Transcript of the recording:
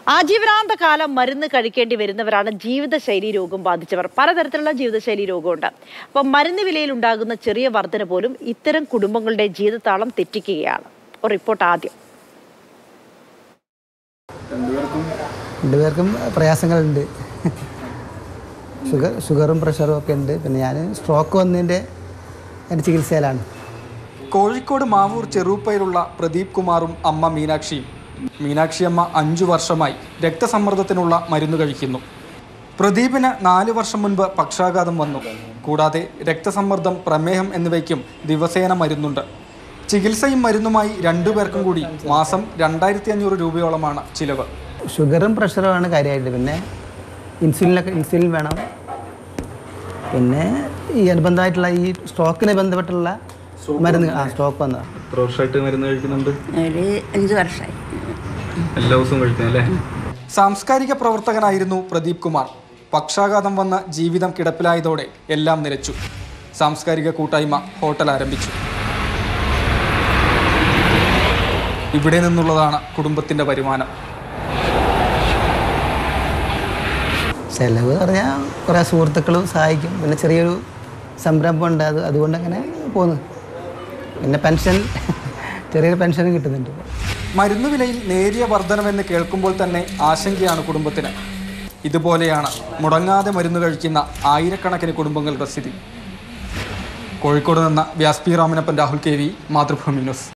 ആജീവനാന്ത കാലം മരുന്ന് കഴിക്കേണ്ടി വരുന്നവരാണ് ജീവിതശൈലി രോഗം ബാധിച്ചവർ. പലതരത്തിലുള്ള ജീവിതശൈലി രോഗമുണ്ട്. അപ്പം മരുന്ന് വിലയിൽ ഉണ്ടാകുന്ന ചെറിയ വർധന പോലും ഇത്തരം കുടുംബങ്ങളുടെ ജീവിതതാളം തെറ്റിക്കുകയാണ്. ഒരു റിപ്പോർട്ട് ആദ്യം. രണ്ടുപേർക്കും പ്രയാസങ്ങളുണ്ട്. ഷുഗറും പ്രഷറും ഒക്കെ ഉണ്ട്. പിന്നെ ഞാൻ സ്ട്രോക്ക് വന്നതിൻ്റെ ചികിത്സയിലാണ്. കോഴിക്കോട് മാവൂർ ചെറുപ്പയിലുള്ള പ്രദീപ് കുമാറും അമ്മ മീനാക്ഷിയും. മീനാക്ഷി അമ്മ 5 വർഷമായി രക്തസമ്മർദ്ദത്തിനുള്ള മരുന്ന് കഴിക്കുന്നു. പ്രദീപിന് 4 വർഷം മുൻപ് പക്ഷാഘാതം വന്നു. കൂടാതെ രക്തസമ്മർദ്ദം, പ്രമേഹം എന്നിവയ്ക്കും ദിവസേന മരുന്നുണ്ട്. ചികിത്സയും മരുന്നുമായി 2 പേർക്കും കൂടി മാസം 2500 രൂപയോളമാണ് ചിലവ്. ഷുഗറും പ്രഷറുമാണ് കാര്യമായിട്ട്. പിന്നെ ഇൻസുലിൻ വേണം. പിന്നെ ഈ അനുബന്ധമായിട്ടുള്ള ഈ സ്ട്രോക്കിനെ ബന്ധപ്പെട്ടുള്ള മരുന്ന് സ്ട്രോക്ക് വന്നതാണ്. എത്ര വർഷമായിട്ട് മരുന്ന് കഴിക്കുന്നുണ്ട്? 5 വർഷമായി. എല്ലാ ദിവസവും കഴിക്കുന്നല്ലേ? സാംസ്കാരിക പ്രവർത്തകനായിരുന്നു പ്രദീപ് കുമാർ. പക്ഷാഘാതം വന്ന് ജീവിതം കിടപ്പിലായതോടെ എല്ലാം നിലച്ചു. സാംസ്കാരിക കൂട്ടായ്മ ഹോട്ടൽ ആരംഭിച്ചു. ഇവിടെ നിന്നുള്ളതാണ് കുടുംബത്തിൻ്റെ വരുമാനം. ചിലവ് പറഞ്ഞാൽ കുറേ സുഹൃത്തുക്കളും സഹായിക്കും. പിന്നെ ചെറിയൊരു സംരംഭമുണ്ട്, അതുകൊണ്ട് അങ്ങനെ പോകുന്നു. പിന്നെ പെൻഷൻ, ചെറിയൊരു പെൻഷനും കിട്ടുന്നുണ്ട്. മരുന്ന് വിലയിൽ നേരിയ വർധനമെന്ന് കേൾക്കുമ്പോൾ തന്നെ ആശങ്കയാണ് കുടുംബത്തിന്. ഇതുപോലെയാണ് മുടങ്ങാതെ മരുന്ന് കഴിക്കുന്ന ആയിരക്കണക്കിന് കുടുംബങ്ങളുടെ സ്ഥിതി. കോഴിക്കോട് നിന്ന് Vyas P Ramanappan, Rahul KV, Mathrubhumi news.